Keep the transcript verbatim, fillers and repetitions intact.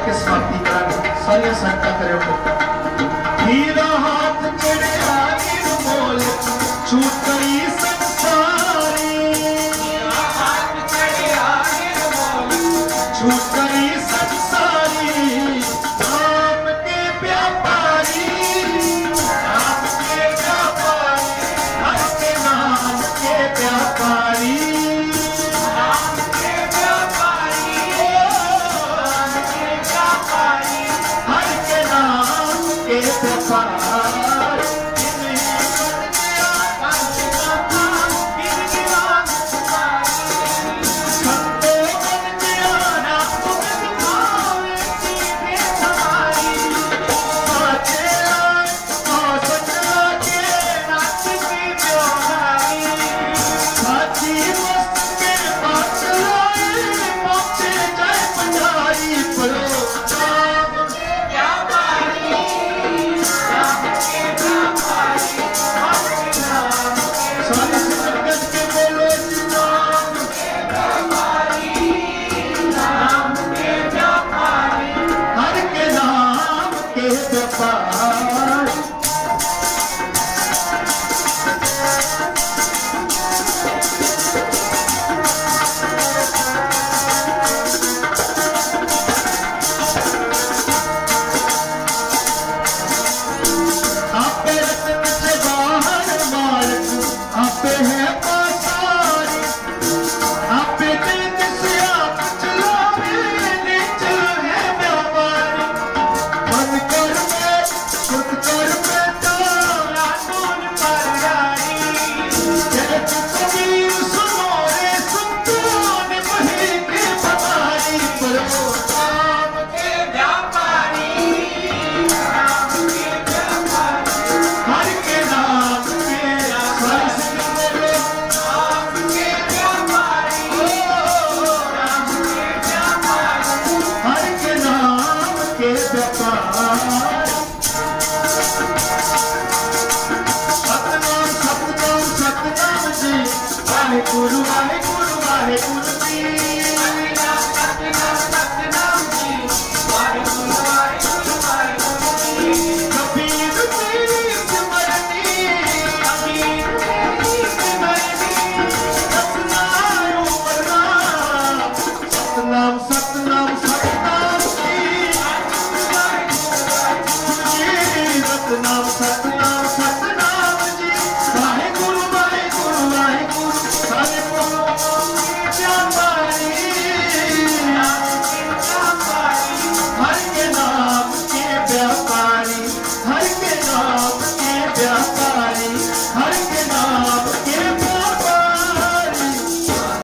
के समाप्ति करा सारिया संगत करो। हीरा हाथ चढ़िया निर्मोल छूट गई संसारी, हीरा हाथ चढ़िया निर्मोल छूट गई संसारी। नाम के व्यापारी, नाम के व्यापारी, हर के नाम के व्यापारी, नाम के व्यापारी, नाम के व्यापारी, हर के नाम के व्यापारी।